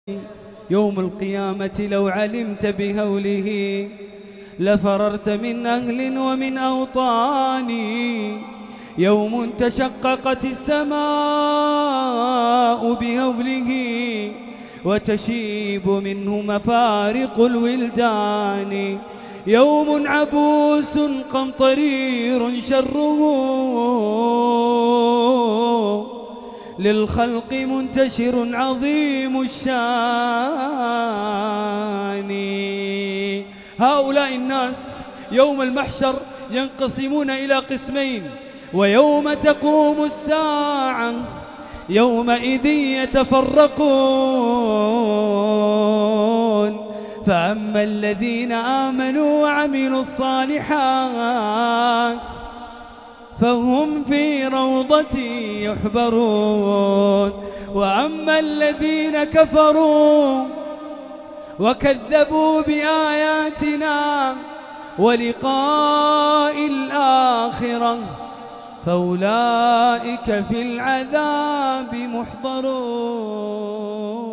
يوم القيامة لو علمت بهوله لفررت من أهل ومن أوطان. يوم تشققت السماء بهوله وتشيب منه مفارق الولدان. يوم عبوس قمطرير شره للخلق منتشر عظيم الشان. هؤلاء الناس يوم المحشر ينقسمون إلى قسمين، ويوم تقوم الساعة يومئذ يتفرقون. فأما الذين آمنوا وعملوا الصالحات فهم في روضة يحبرون، وأما الذين كفروا وكذبوا بآياتنا ولقاء الآخرة فأولئك في العذاب محضرون.